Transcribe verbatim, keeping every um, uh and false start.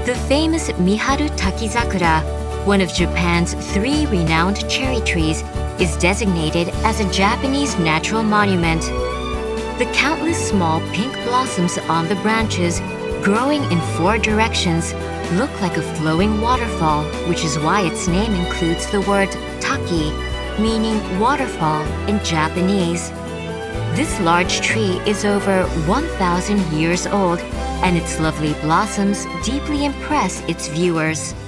The famous Miharu Takizakura, one of Japan's three renowned cherry trees, is designated as a Japanese natural monument. The countless small pink blossoms on the branches, growing in four directions, look like a flowing waterfall, which is why its name includes the word taki, meaning waterfall in Japanese. This large tree is over one thousand years old, and its lovely blossoms deeply impress its viewers.